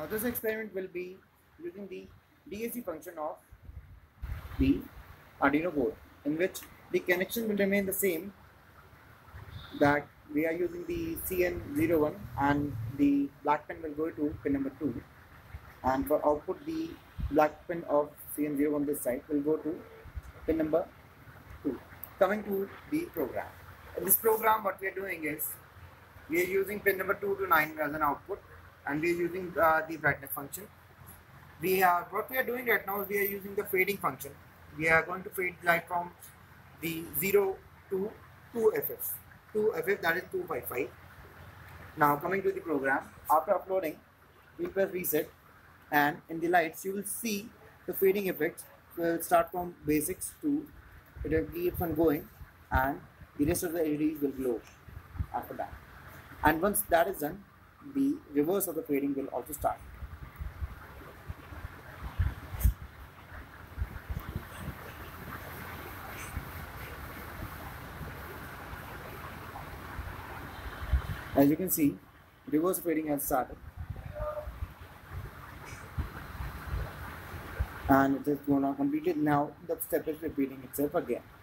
Now this experiment will be using the DAC function of the Arduino board, in which the connection will remain the same, that we are using the CN01 and the black pin will go to pin number 2, and for output the black pin of CN01 this side will go to pin number 2. Coming to the program. In this program what we are doing is we are using pin number 2 to 9 as an output, and we are using the brightness function. What we are doing right now is we are using the fading function. We are going to fade light from the 0 to 2FF. 2FF, that is 255. Now coming to the program, after uploading, we press reset, and in the lights you will see the fading effects will start from basics to it will keep on going, and the rest of the LEDs will glow after that. And once that is done, the reverse of the fading will also start. As you can see, reverse fading has started, and it is going on completed. Now the step is repeating itself again.